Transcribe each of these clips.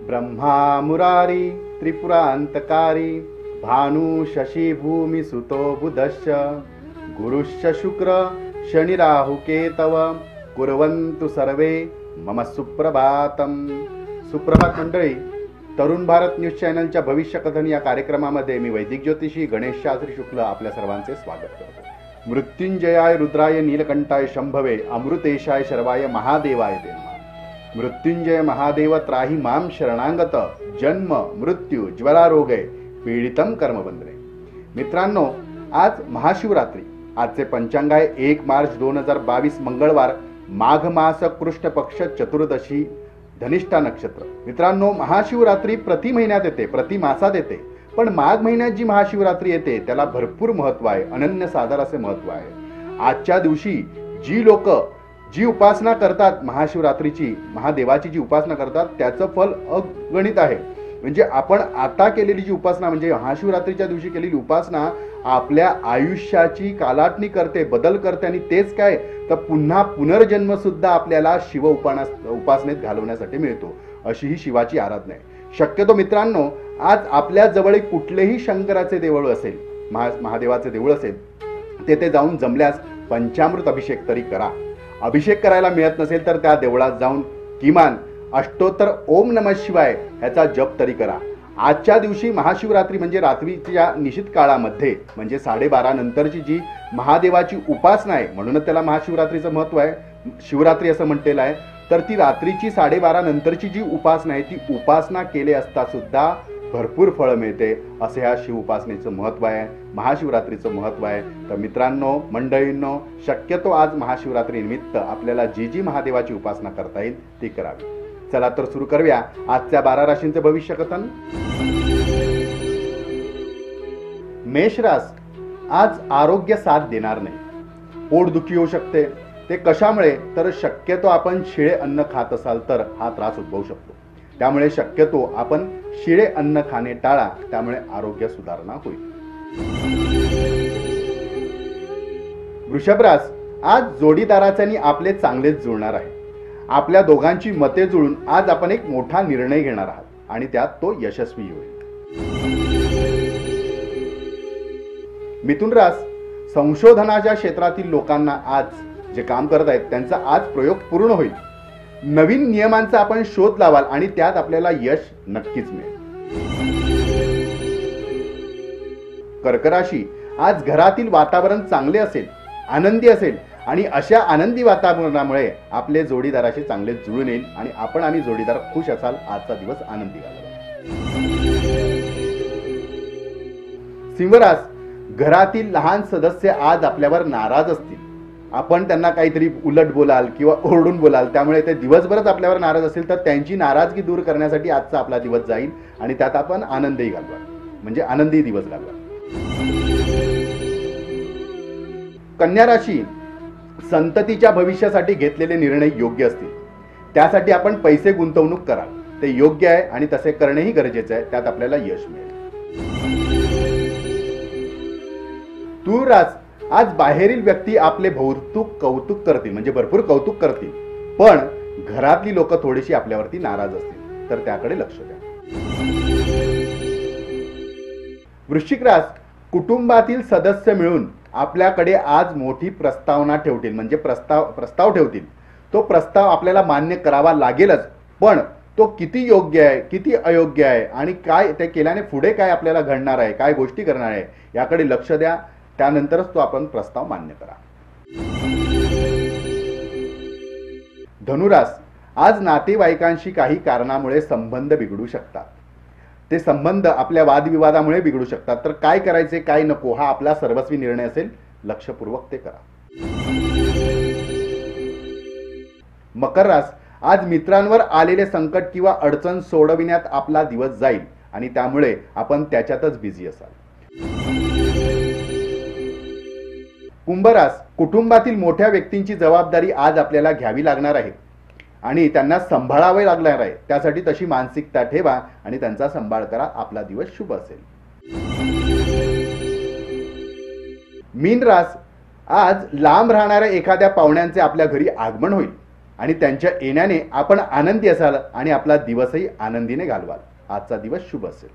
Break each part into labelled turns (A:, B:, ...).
A: ब्रह्मा मुरारी त्रिपुरांतकारी भानु शशी भूमि सुतो बुधश्च गुरुश्च शुक्र शनि राहु केतव कुर्वन्तु सर्वे मम सुप्रभातम. सुप्रभात मंडळी, तरुण भारत न्यूज चॅनलच्या भविष्य कथन या कार्यक्रमामध्ये मी वैदिक ज्योतिषी गणेश शास्त्री शुक्ल आपल्या सर्वांचे स्वागत करतो. मृत्युंजयाय रुद्राय नीलकंठाय शंभवे अमृतेशाय शर्वाय महादेवाय ते नमः. मृत्युंजय महादेव त्राही माम शरणांगत जन्म मृत्यू ज्वरारोगे पीडितम कर्मबंधने. मित्रांनो, आज महाशिवरात्री. आजचे पंचांग आहे 1 मार्च 2022 मंगळवार, माघ मास कृष्ण पक्ष चतुर्दशी धनिष्ठा नक्षत्र. मित्रांनो, महाशिवरात्री प्रति महिन्यात येते, प्रति मासात येते, पण माघ महिन्यात जी महाशिवरात्री येते त्याला भरपूर महत्व आहे, अनन्यसाधार असे महत्व आहे. आजच्या दिवशी जी लोक जी उपासना करतात, महाशिवरात्रीची महादेवाची जी उपासना करतात त्याचं फल अगणित आहे. म्हणजे आपण आता केलेली जी उपासना, म्हणजे महाशिवरात्रीच्या दिवशी केलेली उपासना आपल्या आयुष्याची कालाटणी करते, बदल करते. आणि तेच काय तर पुन्हा पुनर्जन्म सुद्धा आपल्याला शिव उपासनेत घालवण्यासाठी मिळतो. अशी ही शिवाची आराधना आहे. शक्यतो मित्रांनो, आज आपल्या जवळ कुठलेही शंकराचे देऊळ असेल, महादेवाचे देऊळ असेल, तेथे जाऊन जमल्यास पंचामृत अभिषेक तरी करा. अभिषेक करायला मिळत नसेल तर त्या देवळात जाऊन किमान अष्टोत्तर ओम नमः शिवाय ह्याचा जप तरी करा. आजच्या दिवशी महाशिवरात्री म्हणजे रात्रीच्या निशित काळामध्ये, म्हणजे 12:30 नंतरची जी महादेवाची उपासना आहे, म्हणूनच त्याला महाशिवरात्रीचं महत्व आहे, शिवरात्री असं म्हटलेलं आहे. तर ती रात्रीची 12:30 नंतरची जी उपासना आहे, ती उपासना केले असता सुद्धा भरपूर फळ मिळते. असे ह्या शिव उपासनेचं महत्व आहे, महाशिवरात्रीचं महत्व आहे. तर मित्रांनो, मंडळींनो, शक्यतो आज महाशिवरात्री निमित्त आपल्याला जी जी महादेवाची उपासना करता येईल ती करावी. चला तर सुरू करूया आजच्या 12 राशींचे भविष्य कथन. मेष रास, आज आरोग्य साथ देणार नाही. पोटदुखी होऊ शकते. ते कशामुळे तर शक्यतो आपण शिळे अन्न खात असाल तर हा त्रास उद्भवू शकतो. त्यामुळे शक्यतो आपण शिळे अन्न खाणे टाळा, त्यामुळे आरोग्य सुधारणा होईल. वृषभ रास, आज जोडीदाराच्यानी आपले चांगलेच जुळणार आहे. आपल्या दोघांची मते जुळून आज आपण एक मोठा निर्णय घेणार आहात आणि त्यात तो यशस्वी होईल. मिथुन रास, संशोधनाच्या क्षेत्रातील लोकांना आज जे काम करत आहेत त्यांचा आज प्रयोग पूर्ण होईल. नवीन नियमांचा आपण शोध लावाल आणि त्यात आपल्याला यश नक्कीच मिळेल. कर्क राशी, आज घरातील वातावरण चांगले असेल, आनंदी असेल आणि अशा आनंदी वातावरणामुळे आपले जोडीदाराशी चांगले जुळून येईल आणि आपण आणि जोडीदार खुश असाल. आजचा दिवस आनंदी घालवा. सिंहरास, घरातील लहान सदस्य आज आपल्यावर नाराज असतील. आपण त्यांना काहीतरी उलट बोलाल किंवा ओरडून बोलाल, त्यामुळे ते दिवसभरच आपल्यावर नाराज असतील. तर त्यांची नाराजगी दूर करण्यासाठी आजचा आपला दिवस जाईल आणि त्यात आपण आनंदही घालवा, म्हणजे आनंदी दिवस घालवा. कन्या राशी, संततीच्या भविष्यासाठी घेतलेले निर्णय योग्य असतील. त्यासाठी आपण पैसे गुंतवणूक कराल, ते योग्य आहे आणि तसे करणेही गरजेचे आहे. त्यात आपल्याला यश मिळेल. तूळ रास, आज बाहेरील व्यक्ती आपले कौतुक करतील, म्हणजे भरपूर कौतुक करतील, पण घरातली लोक थोडीशी आपल्यावरती नाराज असतील, तर त्याकडे लक्ष द्या. वृश्चिक रास, कुटुंबातील सदस्य मिळून आपल्याकडे आज मोठी प्रस्तावना ठेवतील, म्हणजे प्रस्ताव ठेवतील. तो प्रस्ताव आपल्याला मान्य करावा लागेलच, पण तो किती योग्य आहे, किती अयोग्य आहे आणि काय ते केल्याने पुढे काय आपल्याला घडणार आहे, काय गोष्टी करणार आहे याकडे लक्ष द्या. त्यानंतरच तो आपण प्रस्ताव मान्य करा. धनुरास, आज नातेवाईकांशी काही कारणामुळे संबंध बिघडू शकतात. ते संबंध आपल्या वादविवादामुळे बिघडू शकतात. तर काय करायचे काय नको हा आपला सर्वस्वी निर्णय असेल. लक्षपूर्वक ते करा. मकर रास, आज मित्रांवर आलेले संकट किंवा अडचण सोडविण्यात आपला दिवस जाईल आणि त्यामुळे आपण त्याच्यातच बिझी असाल. कुंभ रास, कुटुंबातील मोठ्या व्यक्तींची जबाबदारी आज आपल्याला घ्यावी लागणार आहे आणि त्यांना सांभाळावे लागणार आहे. त्यासाठी तशी मानसिकता ठेवा आणि त्यांचा सांभाळ करा. आपला दिवस शुभ असेल. मीन रास, आज लांब राहणाऱ्या एखाद्या पाहुण्यांचे आपल्या घरी आगमन होईल. आणि त्यांच्या येण्याने आपण आनंदी असाल आणि आपला दिवसही आनंदीने घालवाल. आजचा दिवस शुभ असेल.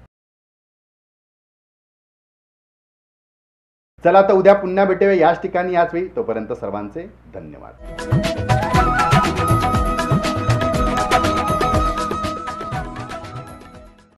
A: चला आता उद्या पुन्हा भेटूया याच ठिकाणी याच वेळी. तोपर्यंत सर्वांचे धन्यवाद.